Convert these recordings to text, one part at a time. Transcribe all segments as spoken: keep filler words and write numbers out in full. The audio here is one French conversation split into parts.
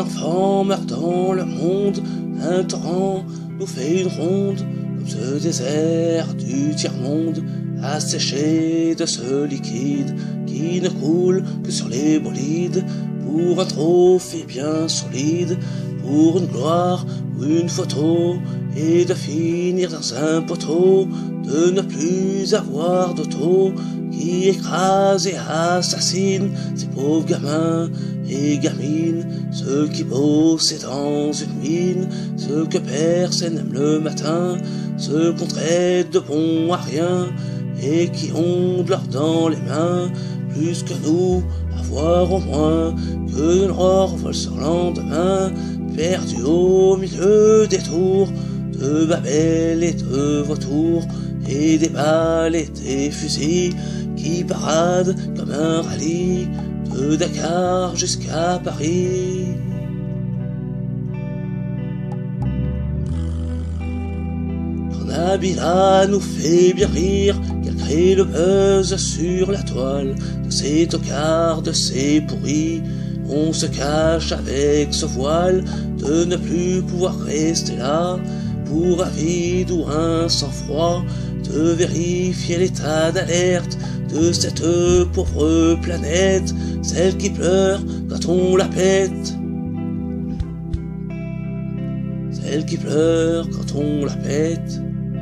d'enfants meurent dans le monde, un torrent nous fait une ronde, comme ce désert du tiers-monde, asséché de ce liquide qui ne coule que sur les bolides, pour un trophée bien solide, pour une gloire ou une photo, et de finir dans un poteau, de ne plus avoir d'auto, qui écrase et assassine ces pauvres gamins et gamines, ceux qui bossaient dans une mine, ceux que personne n'aime le matin, ceux qu'on traite de bons à rien, et qui ont de l'or dans les mains, plus que nous, avoir au moins que de l'or vole sur lendemain, perdu au milieu des tours de Babel et de vautours, et des balles et des fusils qui paradent comme un rallye de Dakar jusqu'à Paris. Quand Nabila nous fait bien rire, qu'elle crée le buzz sur la toile de ces tocards, de ces pourris, on se cache avec ce voile de ne plus pouvoir rester là, pour un vide ou un sang-froid, de vérifier l'état d'alerte de cette pauvre planète, celle qui pleure quand on la pète, celle qui pleure quand on la pète.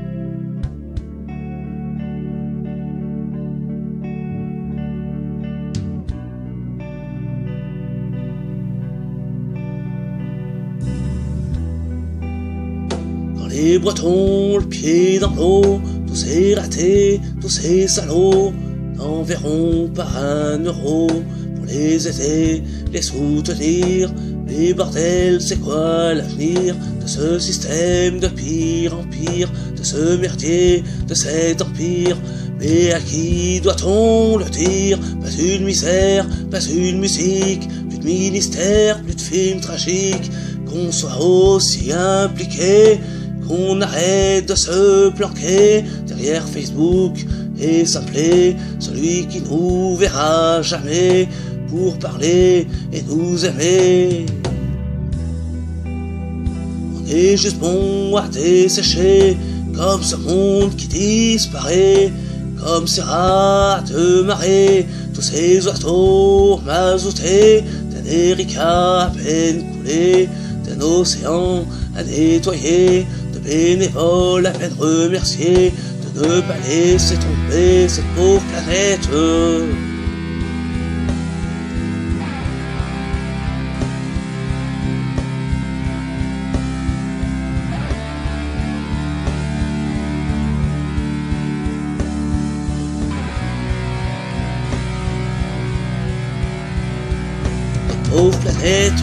Quand les Bretons le pied dans l'eau, tous ces ratés, tous ces salauds, n'enverront pas un euro pour les aider, les soutenir. Mais bordel, c'est quoi l'avenir de ce système de pire en pire, de ce merdier, de cet empire? Mais à qui doit-on le dire? Pas une misère, pas une musique, plus de ministère, plus de films tragiques, qu'on soit aussi impliqué, qu'on arrête de se planquer derrière Facebook et s'appeler celui qui nous verra jamais pour parler et nous aimer. On est juste bon à dessécher comme ce monde qui disparaît, comme ces rats de marée, tous ces oiseaux mazoutés d'un Erika à peine coulé, d'un océan à nettoyer, de bénévoles à peine remerciés, de ne pas laisser tomber cette pauvre planète. Cette pauvre planète.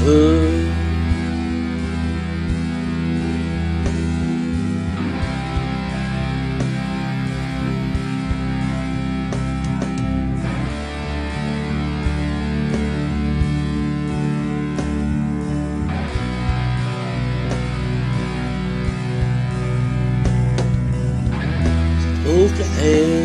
Pauvre planète.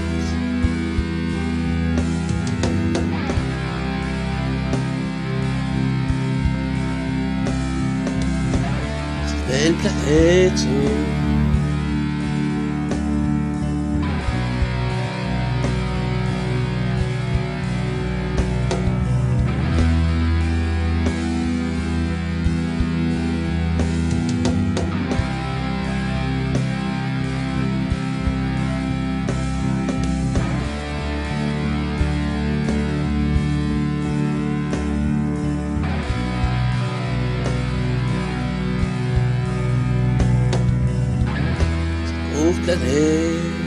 Cette belle planète. Pauvre planète.